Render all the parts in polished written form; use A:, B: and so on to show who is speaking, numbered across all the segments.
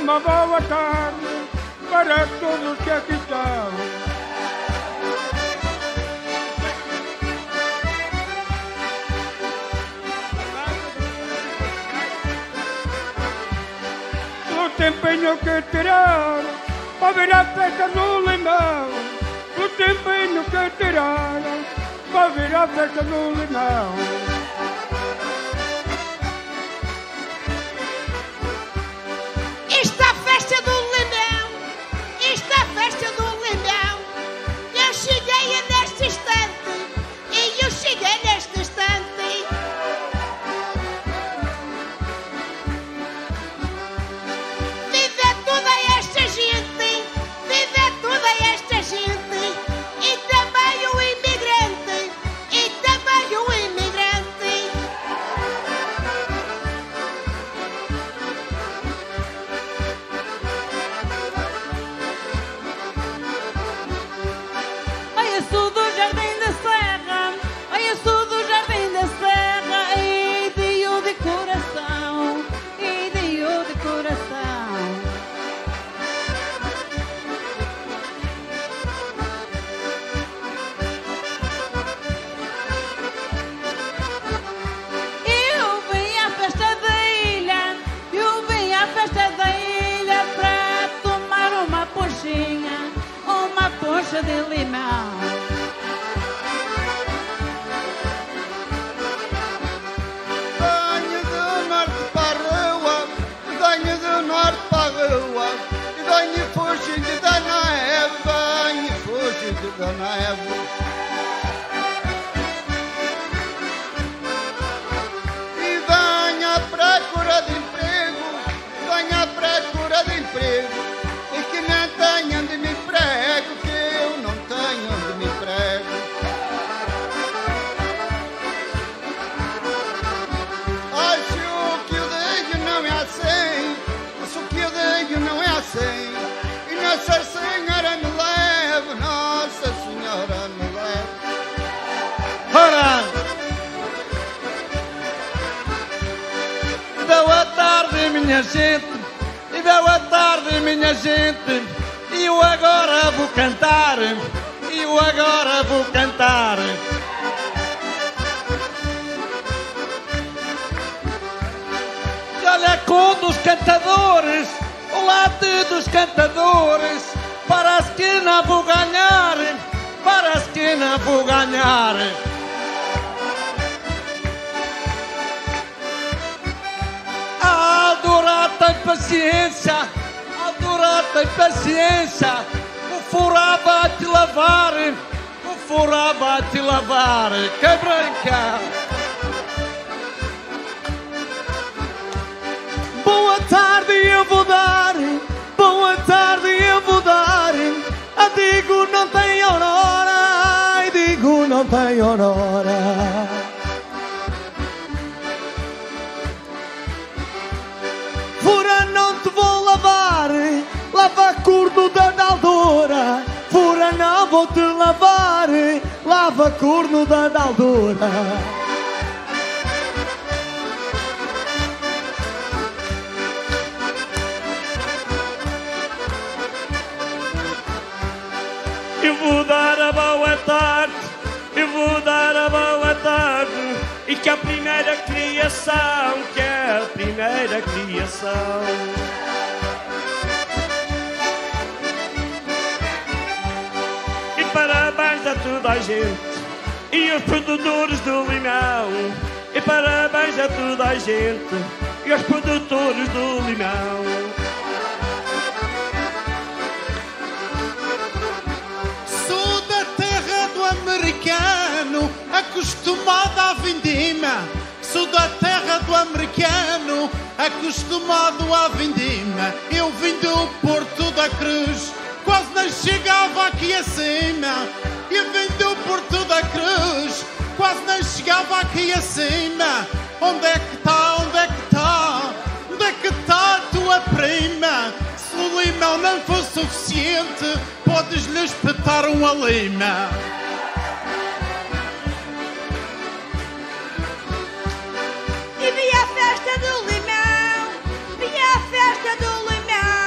A: uma boa tarde para todos que aqui estão. O tempinho que tirar para ver a festa do Limão. O tempinho que tirar para ver a festa do Limão.
B: Esta festa do Limão, esta festa do Limão. Eu cheguei neste instante, e eu cheguei neste instante. Vive toda esta gente, vive toda esta gente. E também o imigrante, e também o imigrante.
C: Olha sul do Jardim da Serra, olha sul do Jardim da Serra, e dio de coração, e dio de coração. Eu vim à festa da ilha, eu vim à festa da ilha para tomar uma ponchinha, uma poncha de limão.
D: Venho do norte para a rua, venho do norte para a rua, e venho fugindo da neve, venho fugindo da neve. E venho à procura de emprego, venho à procura de emprego, e que não tenho onde me emprego, que eu não tenho onde me emprego. Acho que o dedo não é assim, acho que o dedo não é assim. E Nossa Senhora me leve, Nossa Senhora me leve.
E: Ora! Boa tarde, minha gente, e boa tarde, minha gente. E eu agora vou cantar, e eu agora vou cantar. E olha com dos cantadores, o lado dos cantadores, para a esquina vou ganhar, para a esquina vou ganhar. A Aldora tem paciência, a Aldora tem paciência. O furá vai te lavar, o furá vai te lavar. Que branca!
F: Boa tarde eu vou dar, boa tarde eu vou dar. A digo não tem aurora, e digo não tem aurora. Fura não te vou lavar, lava corno da Aldora. Fura não vou te lavar, lava corno da Aldora.
A: Eu vou dar a boa tarde, eu vou dar a boa tarde. E que a primeira criação, que é a primeira criação. E parabéns a toda a gente, e aos produtores do limão. E parabéns a toda a gente, e aos produtores do limão.
G: Sou da terra do americano, acostumado à vindima. Sou da terra do americano, acostumado à vindima. Eu vim do Porto da Cruz, quase não chegava aqui acima. Eu vim do Porto da Cruz, quase não chegava aqui acima. Onde é que está, onde é que está, onde é que está a tua prima? Se o limão não for suficiente, podes-lhe espetar uma lima.
B: E vi a festa do limão, vi a festa do limão.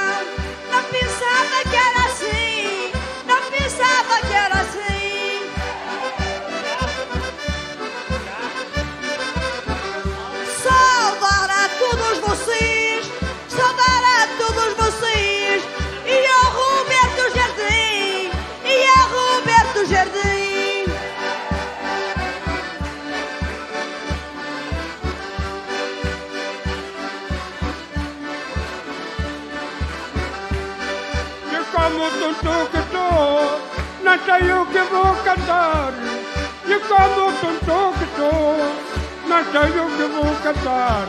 D: como tonto que estou, não sei o que vou cantar. E como tonto que estou, não sei o que vou cantar.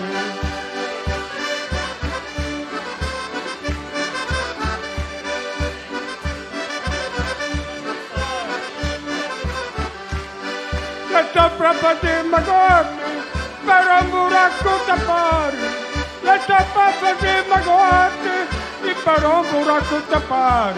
D: É só para fazer magote, para um buraco tapar. É só para fazer magote e para um buraco tapar.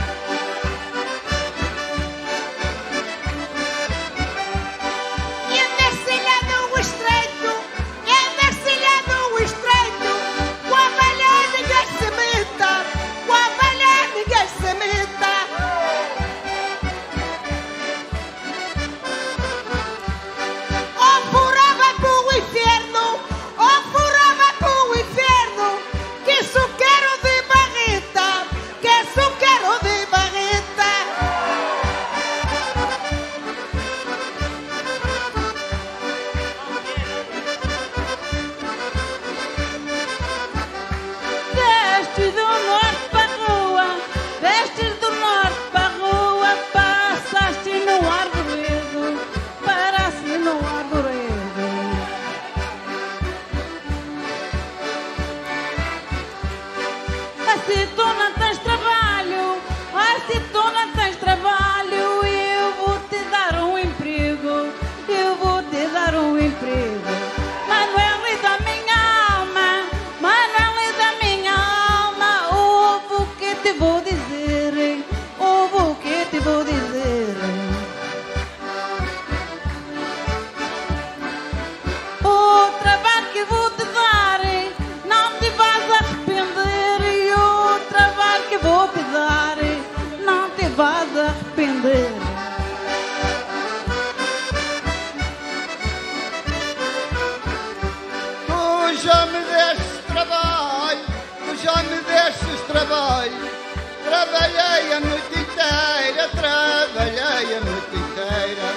D: Trabalhei a noite inteira, trabalhei a noite inteira.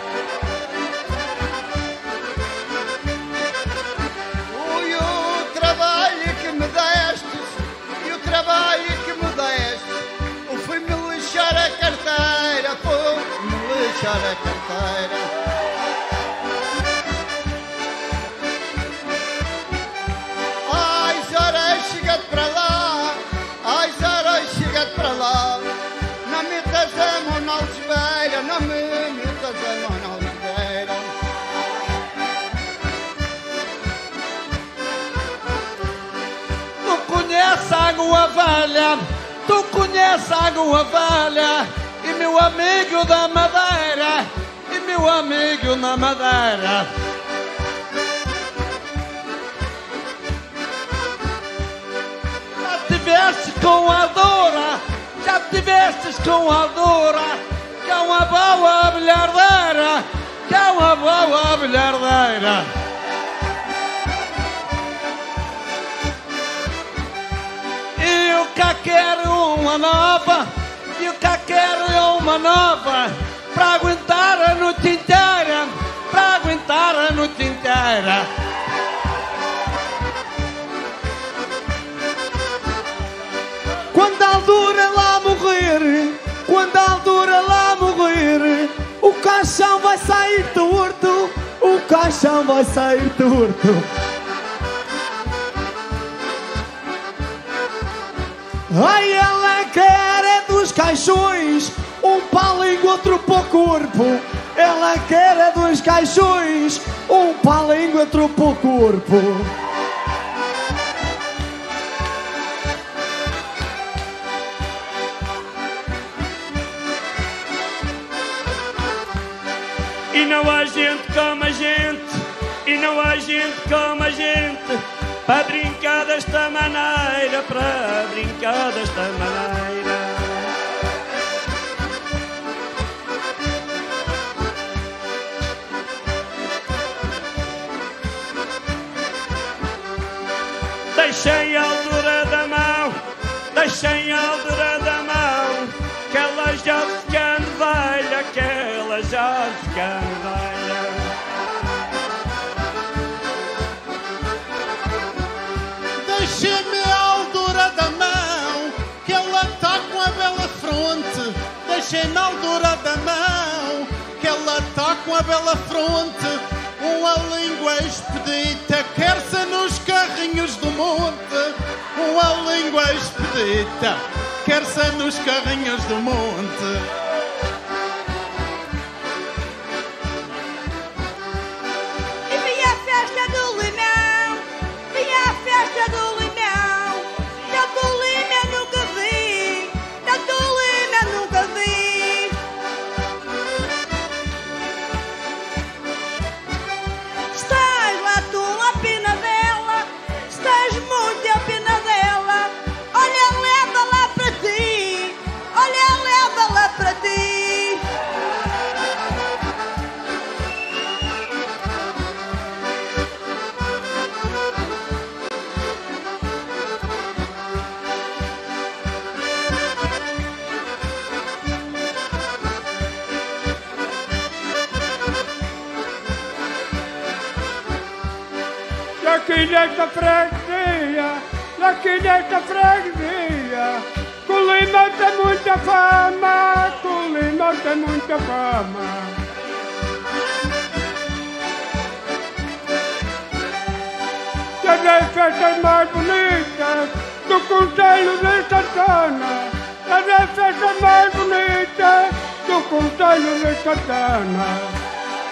D: Ui, o trabalho que me deste, e o trabalho que me deste, fui-me lixar a carteira, fui-me lixar a carteira. Ai, Zara, chega para lá. Ai, Zara, chega para lá. Não metas a mão na algebeira, não me metas a mão na algebeira.
E: Tu conheces a água velha, tu conheces a água velha, e meu amigo da Madeira, e meu amigo na Madeira. Tiveste com a Dora, já tivestes com a Dora, que é uma boa bilhardeira, que é uma boa bilhardeira. E eu cá quero uma nova, e eu cá quero uma nova, para aguentar a noite inteira, para aguentar a noite inteira.
F: Quando a Aldura lá morrer, quando a Aldura lá morrer, o caixão vai sair torto, o caixão vai sair torto. Ai, ela quer é dos caixões, um para a língua, outro para o corpo. Ela quer é dos caixões, um para a língua, outro para o corpo.
A: E não há gente como a gente, e não há gente como a gente, para brincar desta maneira, para brincar desta maneira. Deixem a altura da mão, deixem a altura da mão, que ela já se can velha, que ela já se can velha.
G: Deixa-me a altura da mão, que ela está com a bela é na altura da mão que ela tá com a bela fronte, uma língua expedita, quer-se nos carrinhos do monte. Uma língua expedita, quer-se nos carrinhos do monte.
C: E vem a festa do limão, vem a festa do limão. Tanto lima nunca vi, tanto lima nunca vi. Estás lá tu a pena dela, estás muito a pena dela. Olha, leva lá para ti, olha, leva lá para ti.
A: Aqui nesta freguesia, aqui nesta freguesia, Colima tem muita fama, Colima tem muita fama. Já tem festas mais bonitas do Conselho de Santana, já tem festas mais bonitas do Conselho de Santana.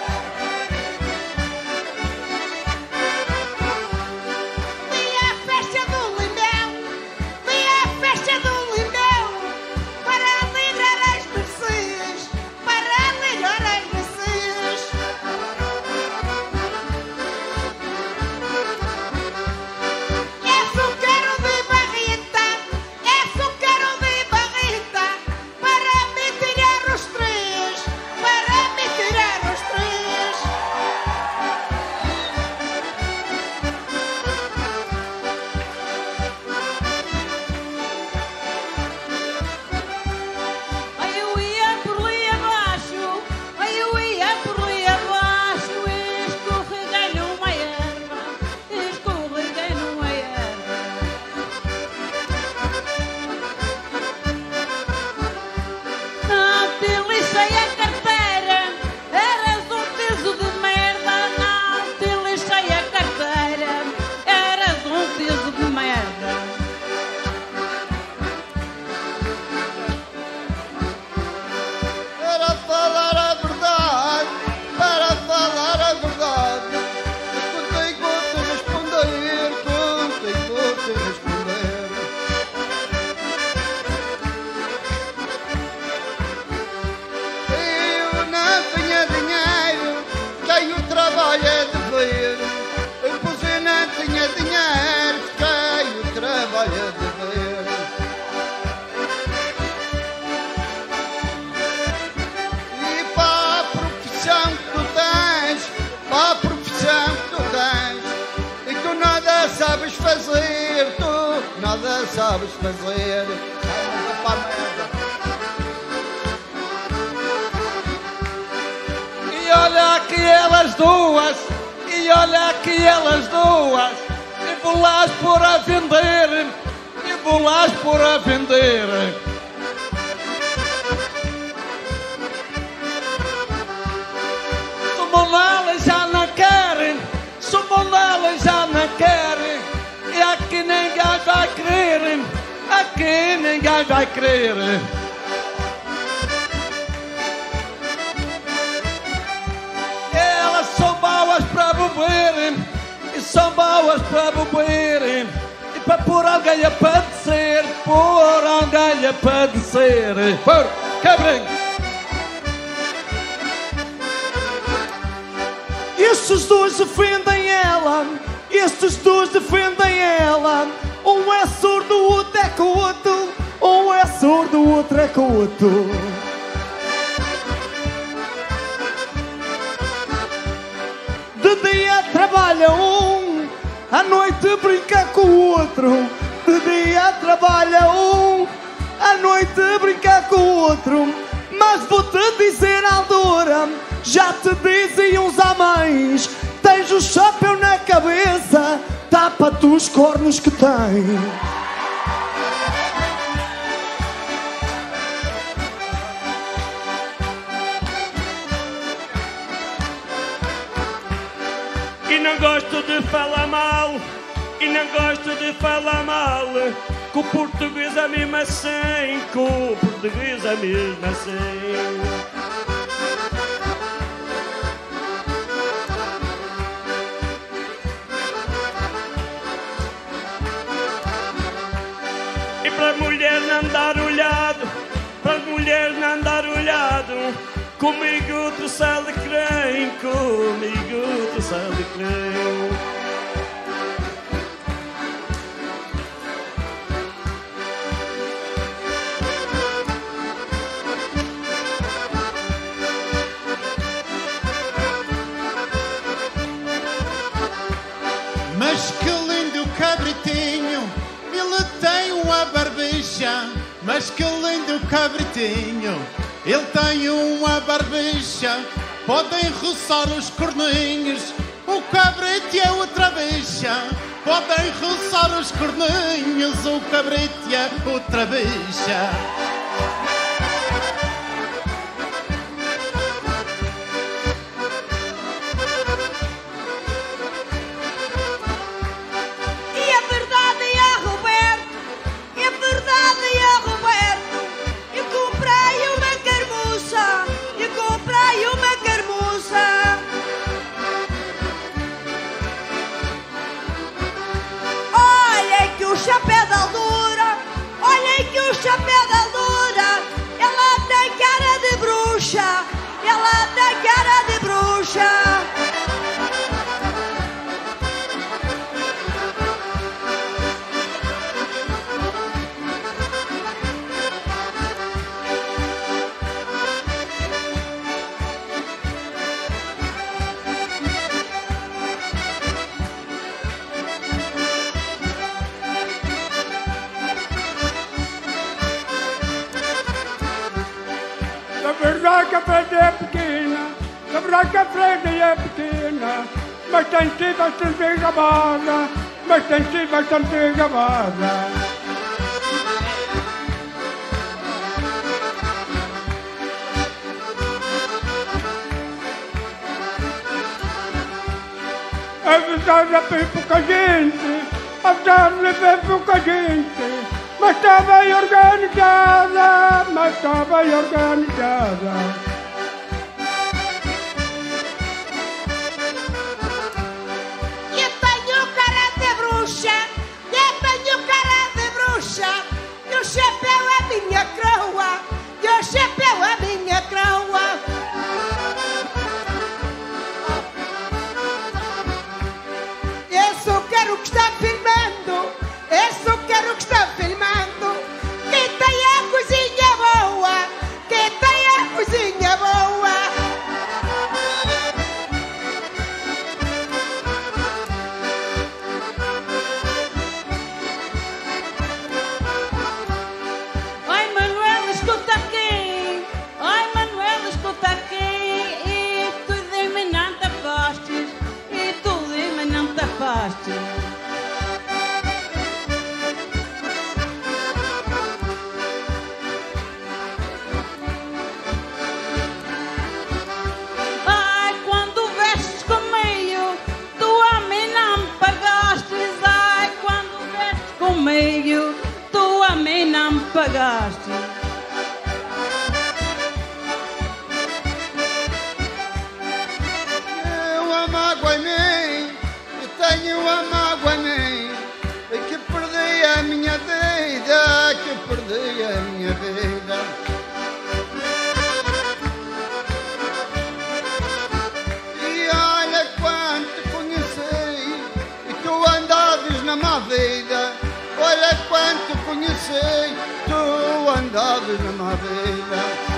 D: Sabes fazer.
E: E olha aqui elas duas, e olha aqui elas duas, e vou lá por a vender, e vou lá por a vender. Sumonela já não querem, Sumonela já não querem. E aqui ninguém vai crer, aqui ninguém vai crer. Elas são boas para beber, e são boas para beber, e para pôr alguém a padecer, pôr alguém a padecer. Por quebrem.
F: Estes dois defendem ela, estes dois defendem ela. Um é surdo, o outro é coto. Um é surdo, o outro é coto. De dia trabalha um, à noite brinca com o outro. De dia trabalha um, à noite brinca com o outro. Mas vou-te dizer, Aldora, já te diziam os amães, tens o chapéu na cabeça, tapa-te os cornos que tens.
A: E não gosto de falar mal, e não gosto de falar mal, que o português é mesmo assim, que o português é mesmo assim. E para a mulher não andar olhado, para as mulheres não andar olhado, comigo tu sai de creme, comigo tu sai de creme.
G: Mas que lindo cabritinho, ele tem uma barbicha. Mas que lindo cabritinho, ele tem uma barbicha. Podem roçar os corninhos, o cabrito é outra bicha. Podem roçar os corninhos, o cabrito é outra bicha.
C: Chapéu da altura, olhem que o chapéu da altura, ela tem cara de bruxa, ela tem cara de bruxa.
H: A verdade que a frente é pequena, a verdade que a frente é pequena, mas tem sido bastante bem gravada, mas tem sido bastante bem gravada. A verdade é bem pouca gente, a verdade é bem pouca gente, mas está bem organizada, mas está bem organizada.
B: Eu tenho cara de bruxa, eu tenho cara de bruxa, e o chapéu é minha coroa, e o chapéu é minha coroa. Eu só quero que está filmando, eu só quero que está filmando, que tem a cozinha boa, que tem a cozinha boa.
C: Ai Manuel, escuta aqui, ai Manuel, escuta aqui, e tu de mim não te afastes, e tu de mim não te afastes. Ai, quando vestes comigo, tu a mim não me pagastes. Ai, quando vestes comigo, tu a mim não me pagaste.
D: Eu a mágoa em mim, eu tenho a mágoa em mim, é que perdi a minha vida, que perdi a minha vida. E olha quanto te conheci, e tu andaves na má vida. Olha quanto te conheci, tu andaves na má vida.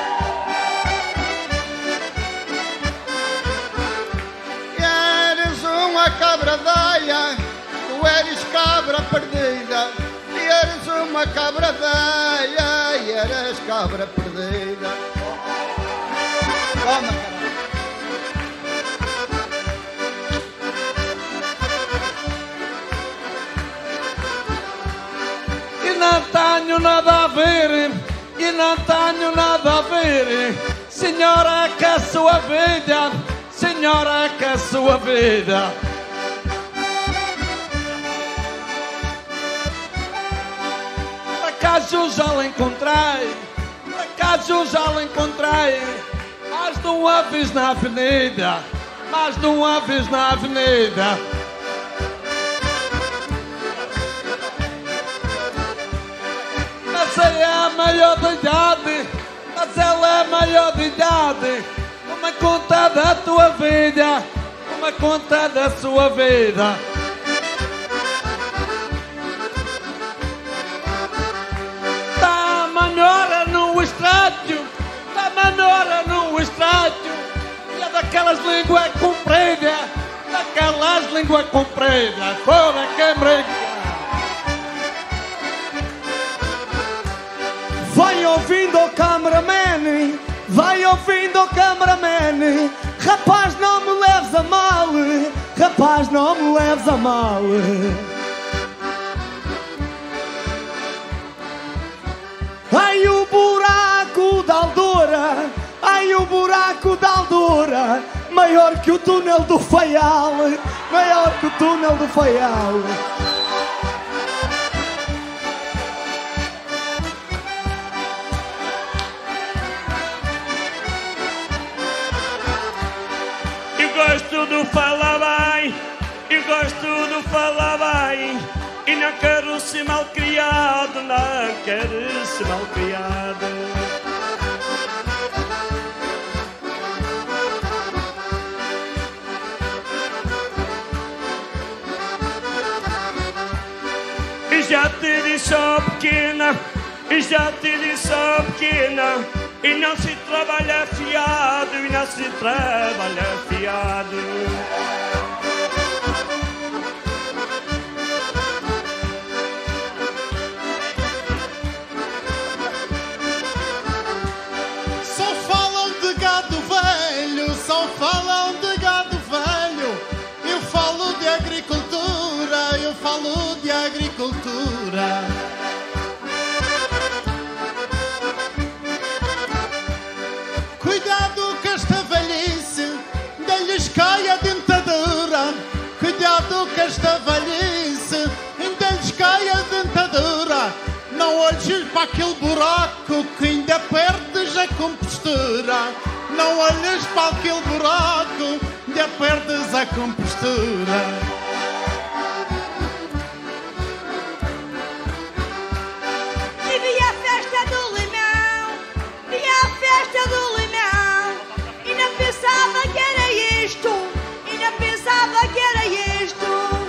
D: Uma cabra velha, tu eres cabra perdida, e eres uma cabra velha, e eres cabra perdida. Toma, caralho.
E: E não tenho nada a ver, e não tenho nada a ver, senhora, que a sua vida, senhora. melhor é que a sua vida. Acaso já la encontrei, acaso já la encontrei, mais de uma vez na avenida, mais de uma vez na avenida. Mas ela é maior de idade, mas ela é maior de idade. Toma conta da tua vida, toma conta da sua vida. Tá manhora no estádio, tá manhora no estádio. E é daquelas línguas compridas, daquelas línguas compridas. Fora quem brinca.
F: Vai ouvindo o cameraman, vai ouvindo o cameraman. Rapaz, não me leves a mal, rapaz, não me leves a mal. Ai, o buraco da Aldura, ai, o buraco da Aldura, maior que o túnel do Faial, maior que o túnel do Faial.
A: Gosto do falar bem, eu gosto do falar bem. E não quero ser mal criado, não quero ser mal criado. E já te disse, ó pequena, e já te disse, ó pequena, e não se trabalha fiado, e não se trabalha fiado.
G: Só falam de gado velho, só falam de gado velho. Eu falo de agricultura, eu falo de agricultura. Cuidado que esta velhice ainda-lhes cai a dentadura. Cuidado que esta velhice ainda-lhes cai a dentadura. Não olhes para aquele buraco que ainda perdes a compostura. Não olhes para aquele buraco, ainda perdes a compostura.
C: E vi a festa do limão, vi a festa do limão. E não pensava que era isto, e não pensava que era isto.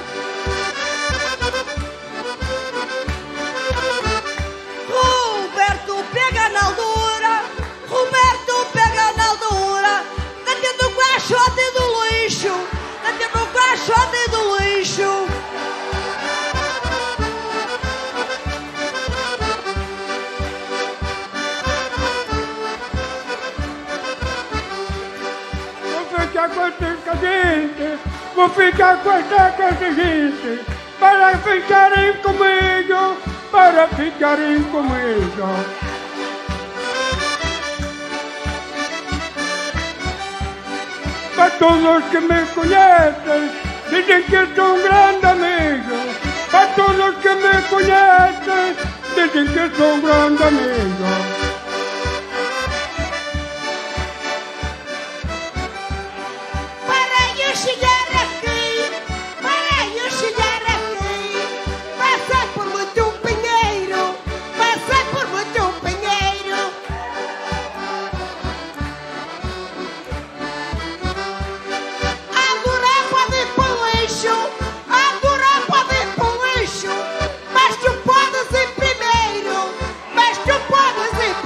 C: Roberto pega na altura, Roberto pega na altura. Dentro do caixote do lixo, dentro do caixote do lixo.
H: Vou ficar com esta gente, para ficarem comigo, para ficarem comigo. Para todos que me conhecem, dizem que eu sou um grande amigo. Para todos que me conhecem, dizem que eu sou um grande amigo.
B: Chegar aqui, para eu chegar aqui, passei por muito pinheiro, passei por muito pinheiro. Agora pode ir para o lixo, agora pode ir para o lixo, mas tu podes ir primeiro, mas tu podes ir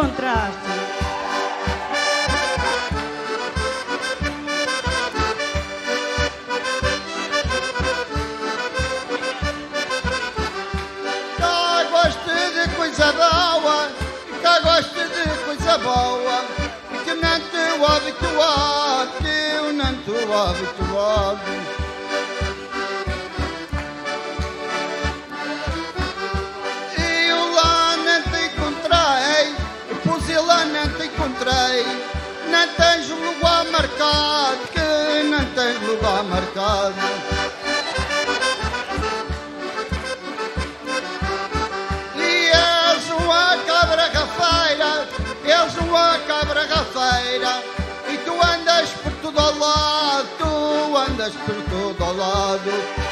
C: encontraste.
D: Cá gosto de coisa boa, cá gosto de coisa boa, que não estou habituado, que eu não estou habituado. Lá não te encontrei, não tens lugar marcado, que não tens lugar marcado. E és uma cabra rafeira, és uma cabra rafeira, e tu andas por todo ao lado, tu andas por todo ao lado.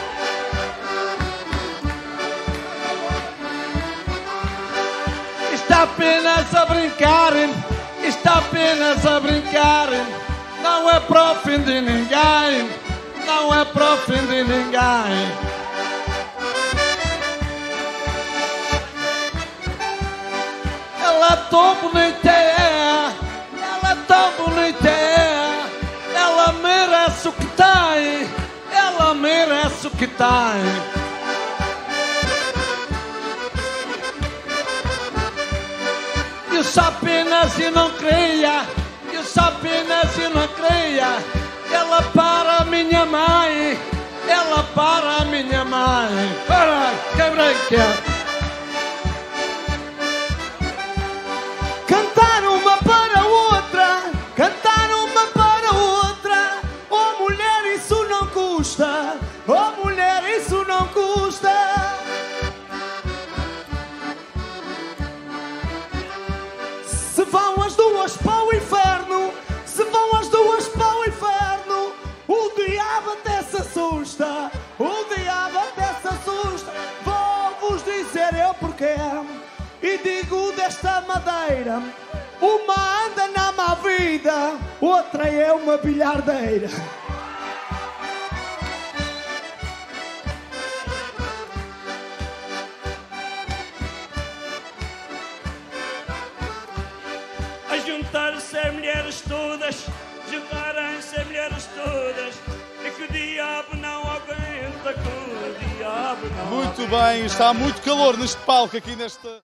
E: Está apenas a brincar, está apenas a brincar. Não é para ofender ninguém, não é para ofender ninguém. Ela é tão bonita, ela é tão bonita, ela merece o que tem, ela merece o que tem. Eu só apenas e não creia, eu só apenas e não creia. Ela para a minha mãe, ela para a minha mãe. Para, quebrei que é.
F: Cantar uma para outra, cantar uma para outra. Oh mulher, isso não custa, oh mulher, isso não custa. Se vão as duas para o inferno, se vão as duas para o inferno, o diabo até se assusta, o diabo até se assusta. Vou-vos dizer eu porquê, e digo desta madeira: uma anda na má vida, outra é uma bilhardeira.
A: Juntar-se a mulheres todas, juntarem-se a mulheres todas, e que o diabo não aguenta, que o diabo não
I: Muito bem, está muito calor neste palco aqui nesta...